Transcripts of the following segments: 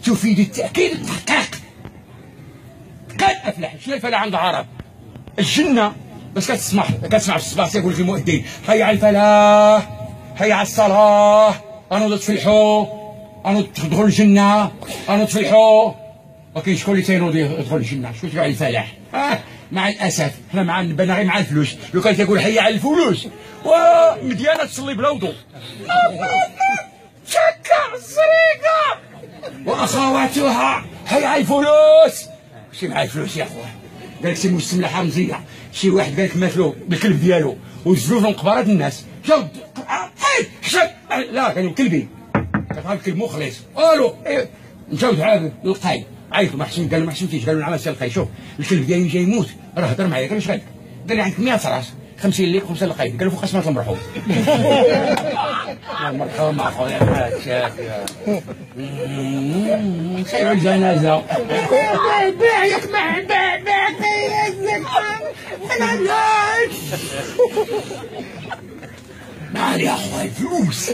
تفيد التأكيد التحقيق. قد أفلح. شنو الفلاح عند العرب؟ الجنة. بس كتسمع في الصباح تيقول لك المؤذن حي على الفلاح، حي على الصلاة، أنوض تفلحوا، أنوض تدخلوا الجنة، أنوض تفلحوا. وكاين شكون اللي تينوض يدخل الجنة؟ شكون تيقول على الفلاح؟ مع الأسف حنا مع غير مع الفلوس. لو كان تيقول حي على الفلوس ومديانة تصلي بلا وضوء. شكا الزريقة وأخواتها حي على الفلوس. ماشي مع الفلوس يا خويا. قال لك سي مستملحة رمزية. شي واحد قال لك ماتلو بالكلب ديالو وزلوه في مقبرة الناس. جاو حشد لا كان كلبي كتعرف الكلب مخلص. الو نجاوب عاد للقاي عيطوا ما حسن. قال له ما حسنتيش. قال له نعم سي القاي شوف الكلب ديالي جاي يموت راه هضر معايا. قال له شحال؟ قال لي عندك 100 راس 50 ليك 5 للقاي. قال له فوق اسمات المرحوم. المرحوم مع خويا بحال شافيه خير الجنازه باعك مع باعك ما علي يا خويا الفلوس.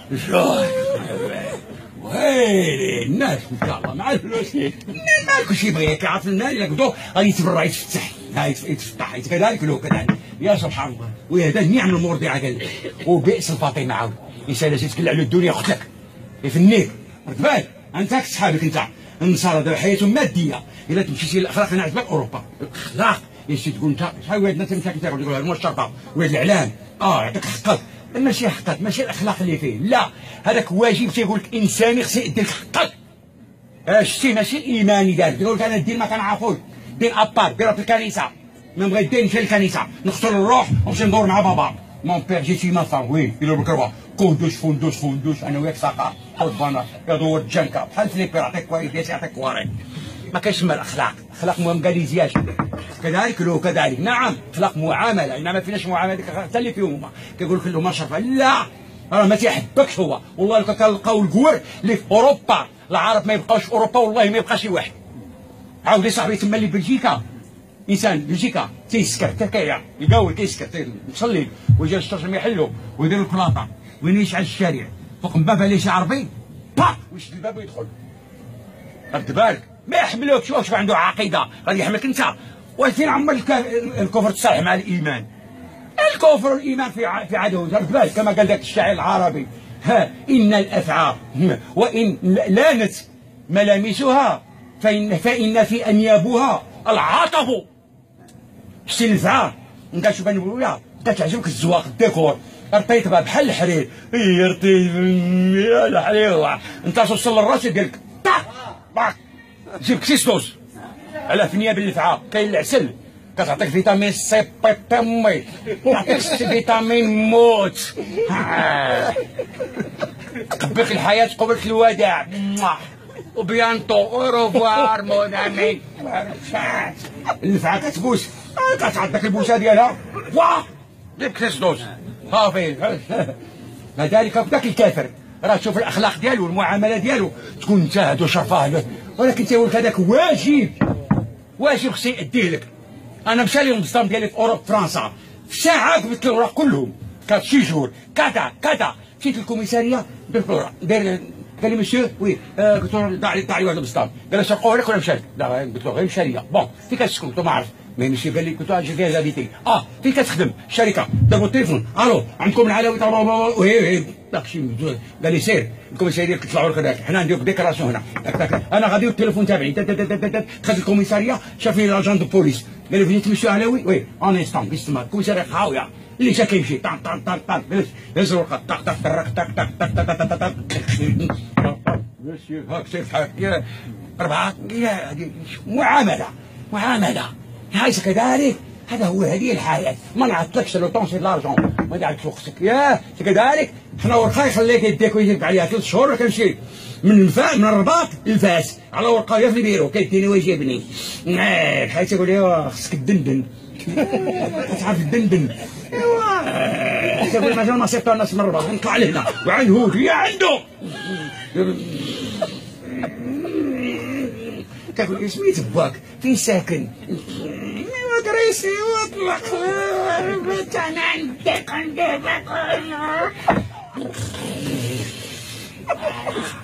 ويلي الناس ان شاء الله مع الفلوس مالك شي يبغي كيعرف المال الا قدو غادي يتبرع يتفتح يتفتح كذلك له كذلك. يا سبحان الله. وهذا النعم المرضعه قال لك وبئس الفاطمه عاود. الانسان اللي تكل على الدنيا قتلك يفنيك. رد بالك انت صحابك انت النصارى دابا حياتهم ماديه. الا تمشيتي للاخلاق انا عجبك اوروبا الاخلاق يجي تقول انت شحال واحد الناس مساكن تيقول لك هو الشرطه واحد الاعلام يعطيك حقك. ماشي حقك ماشي الاخلاق اللي فيه لا هذاك واجب تيقول لك انساني خصك يديك حقك. شتي ماشي ايماني دار تقول لك انا الدين ما كنعرفوش دين ابار ديرها في الكنيسه ما بغيت الدين نمشي للكنيسه نقتل الروح ونمشي ندور مع بابا. مون بير جيتي ما صار وين يديروا بالكروه كوندوش فندوش انا وياك ساقا خربانه يدور الجنكه بحال فليبي يعطيك كواريس يعطيك كواري. ما كاينش ما الاخلاق. الاخلاق مهم قال لي زياش كذلك له كذلك. نعم اخلاق معامله ما فيناش معامله ديك حتى اللي فيهم هما كيقول لك لهم شرفه لا راه ما تيحبكش هو. والله لو كنلقاو الكور اللي في اوروبا العرب ما يبقاوش في اوروبا والله ما يبقى شي واحد. عاودي صاحبي تما اللي بلجيكا انسان بلجيكا تيسكر تكايا يقاول تيسكر يصلي ويجي الشرطه ما يحلو ويدير البلاطه وين يشعل الشارع فوق الباب عليه شي عربي باق ويشد الباب ويدخل. رد بالك ما يحملوكش. واش عنده عقيده غادي يحملك انت. وفين عمر الكفر تصالح مع الايمان؟ الكفر والايمان في عدو. رد بالك كما قال ذاك الشاعر العربي ان الافعى وان لانت ملامسها فان في انيابها العطف. شتي الفعى انت شوف انا نقول لها كتعجبك الزواق الديكور رطيتها بحال الحرير رطيت الحرير انت توصل للراس ديالك طاق جيب كسيستوس على في نياب الفعى. كاين العسل كتعطيك فيتامين سي بي بي تعطيك فيتامين موت تقبلك الحياه تقبلك الوداع وبيانتو اوروفوار مون امي. الفعى كتبوس كتعطيك البوسه ديالها جيب كسيستوس صافي. كذلك بداك الكافر راه تشوف الاخلاق ديالو والمعامله ديالو تكون مجتهد وشرفاه ولكن تيقول لك هذاك واجب خصني يأديه لك. انا مشى لي المصدام ديالي في اوروب فرنسا في ساعه قبلت الاوراق كلهم كانت شي جور كذا مشيت للكوميساريه درت الاوراق قال لي مسيو وي قلت له داعي واحد المصدام قال لي سرقوه لك ولا مشى لك؟ لا قلت له غير مشى لي. بون فين كتسكن؟ قلت له ما عرف ما يمشي. قال لي قلت له اجي فيها زابيتي فين كتخدم؟ الشركه. دابا التليفون الو عندكم العلاوي وي داكشي. قال لي سير الكوميساريه كيطلعوا لك هذاك حنا نديرو ديكلاراسيون هنا انا غادي التليفون تاعي دخلت الكوميساريه شافني لاجون دو بوليس قال لي فينيت مسيو علاوي وي اون انستون بيسما الكوميساريه خاويه اللي جا كيمشي طان طان طان طان هز الورقه طق طق طق طق طق طق طق مسيو هاك سير بحال 4 معامله هايس كذلك. هذا هو هذه الحياه. ما نعطلكش لو طون سي لارجون ما نعطلكش وقتك كذلك. حنا ورقه يخليك يديك ويجيب عليها 3 شهور كنمشي من الرباط لفاس على ورقه في البيرو كيديني ويجيبني بحال تيقول لي خصك تدندن تعرف الدندن ايوا تقول مثلا ما صيفطوا الناس من الرباط نطلع لهنا وعند هود هي عنده كتقول لي سميت باك فين ساكن؟ دريسي واطلق انا عندك